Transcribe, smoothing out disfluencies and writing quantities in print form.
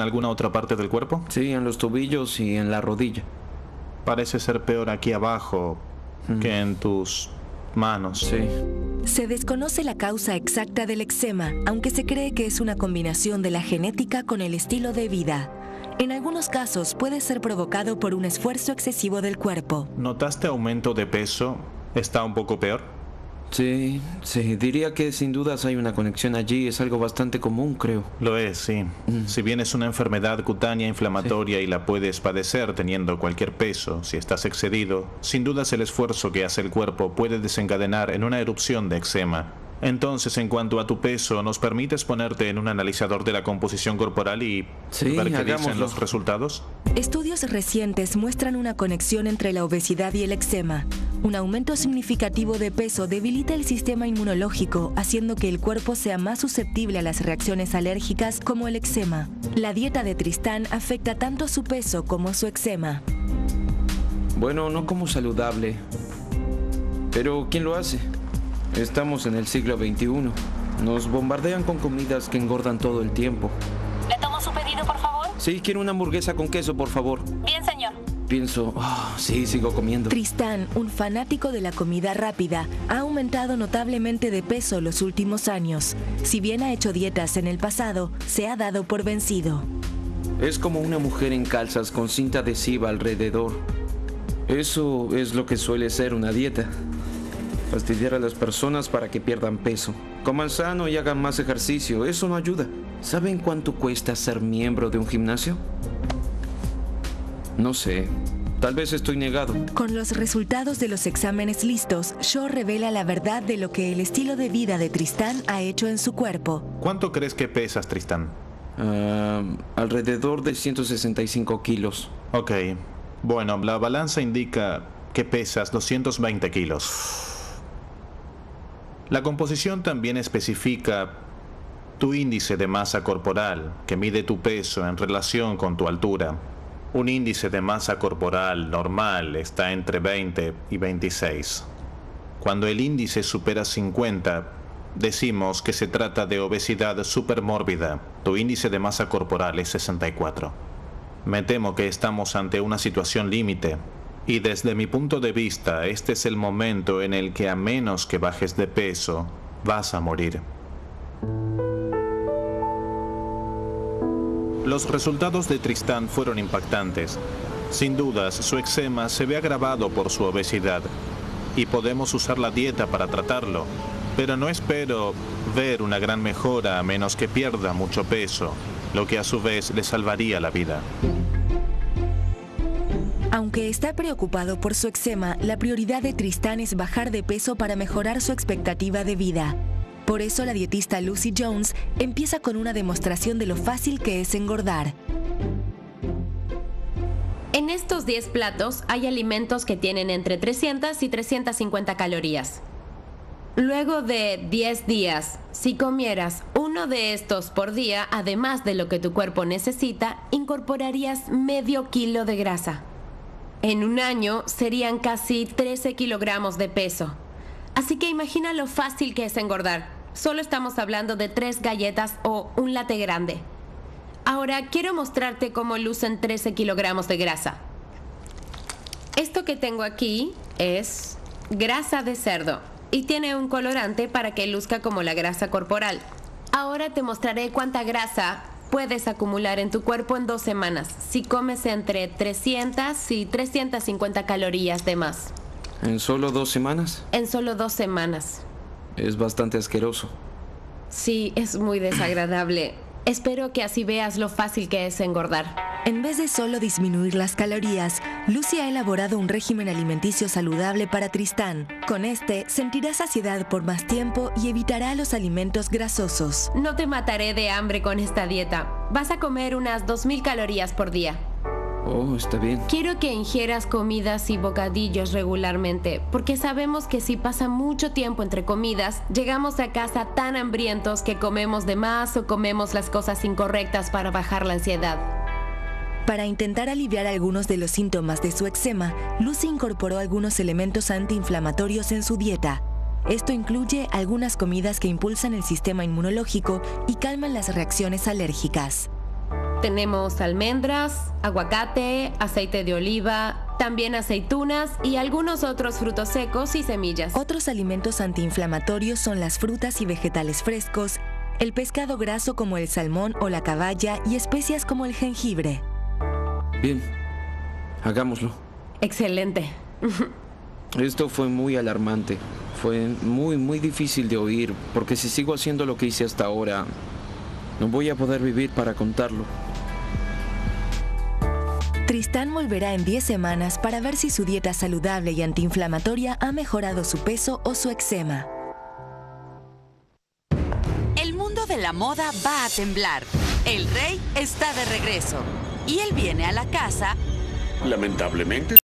¿Alguna otra parte del cuerpo? Sí, en los tobillos y en la rodilla. Parece ser peor aquí abajo que en tus manos. Sí. Se desconoce la causa exacta del eczema, aunque se cree que es una combinación de la genética con el estilo de vida. En algunos casos puede ser provocado por un esfuerzo excesivo del cuerpo. ¿Notaste aumento de peso? ¿Está un poco peor? Sí, diría que sin dudas hay una conexión allí, es algo bastante común, creo. Lo es, sí. Si bien es una enfermedad cutánea inflamatoria y la puedes padecer teniendo cualquier peso, si estás excedido, sin dudas el esfuerzo que hace el cuerpo puede desencadenar en una erupción de eczema. Entonces, en cuanto a tu peso, ¿nos permites ponerte en un analizador de la composición corporal y ver qué dicen los resultados? Estudios recientes muestran una conexión entre la obesidad y el eczema. Un aumento significativo de peso debilita el sistema inmunológico, haciendo que el cuerpo sea más susceptible a las reacciones alérgicas como el eczema. La dieta de Tristán afecta tanto su peso como su eczema. Bueno, no como saludable. Pero ¿quién lo hace? Estamos en el siglo XXI. Nos bombardean con comidas que engordan todo el tiempo. ¿Le tomo su pedido, por favor? Sí, quiero una hamburguesa con queso, por favor. Bien, señor. Pienso, sí, sigo comiendo. Tristán, un fanático de la comida rápida, ha aumentado notablemente de peso los últimos años. Si bien ha hecho dietas en el pasado, se ha dado por vencido. Es como una mujer en calzas con cinta adhesiva alrededor. Eso es lo que suele ser una dieta. Fastidiar a las personas para que pierdan peso. Coman sano y hagan más ejercicio, eso no ayuda. ¿Saben cuánto cuesta ser miembro de un gimnasio? No sé, tal vez estoy negado. Con los resultados de los exámenes listos, Shaw revela la verdad de lo que el estilo de vida de Tristán ha hecho en su cuerpo. ¿Cuánto crees que pesas, Tristán? Alrededor de 165 kilos. Ok, bueno, la balanza indica que pesas 220 kilos. La composición también especifica tu índice de masa corporal, que mide tu peso en relación con tu altura. Un índice de masa corporal normal está entre 20 y 26. Cuando el índice supera 50, decimos que se trata de obesidad supermórbida. Tu índice de masa corporal es 64. Me temo que estamos ante una situación límite. Y desde mi punto de vista, este es el momento en el que a menos que bajes de peso, vas a morir. Los resultados de Tristán fueron impactantes. Sin dudas, su eczema se ve agravado por su obesidad y podemos usar la dieta para tratarlo, pero no espero ver una gran mejora a menos que pierda mucho peso, lo que a su vez le salvaría la vida. Aunque está preocupado por su eczema, la prioridad de Tristán es bajar de peso para mejorar su expectativa de vida. Por eso la dietista Lucy Jones empieza con una demostración de lo fácil que es engordar. En estos 10 platos hay alimentos que tienen entre 300 y 350 calorías. Luego de 10 días, si comieras uno de estos por día, además de lo que tu cuerpo necesita, incorporarías medio kilo de grasa. En un año serían casi 13 kilogramos de peso. Así que imagina lo fácil que es engordar. Solo estamos hablando de 3 galletas o un latte grande. Ahora quiero mostrarte cómo lucen 13 kilogramos de grasa. Esto que tengo aquí es grasa de cerdo y tiene un colorante para que luzca como la grasa corporal. Ahora te mostraré cuánta grasa puedes acumular en tu cuerpo en 2 semanas si comes entre 300 y 350 calorías de más. ¿En solo 2 semanas? En solo 2 semanas. Es bastante asqueroso. Sí, es muy desagradable. Espero que así veas lo fácil que es engordar. En vez de solo disminuir las calorías, Lucy ha elaborado un régimen alimenticio saludable para Tristán. Con este, sentirá saciedad por más tiempo y evitará los alimentos grasosos. No te mataré de hambre con esta dieta. Vas a comer unas 2000 calorías por día. Oh, está bien. Quiero que ingieras comidas y bocadillos regularmente, porque sabemos que si pasa mucho tiempo entre comidas, llegamos a casa tan hambrientos que comemos de más o comemos las cosas incorrectas para bajar la ansiedad. Para intentar aliviar algunos de los síntomas de su eczema, Lucy incorporó algunos elementos antiinflamatorios en su dieta. Esto incluye algunas comidas que impulsan el sistema inmunológico y calman las reacciones alérgicas. Tenemos almendras, aguacate, aceite de oliva, también aceitunas y algunos otros frutos secos y semillas. Otros alimentos antiinflamatorios son las frutas y vegetales frescos, el pescado graso como el salmón o la caballa y especias como el jengibre. Bien, hagámoslo. Excelente. Esto fue muy alarmante. Fue muy difícil de oír, porque si sigo haciendo lo que hice hasta ahora, no voy a poder vivir para contarlo. Tristán volverá en 10 semanas para ver si su dieta saludable y antiinflamatoria ha mejorado su peso o su eczema. El mundo de la moda va a temblar. El rey está de regreso y él viene a la casa. Lamentablemente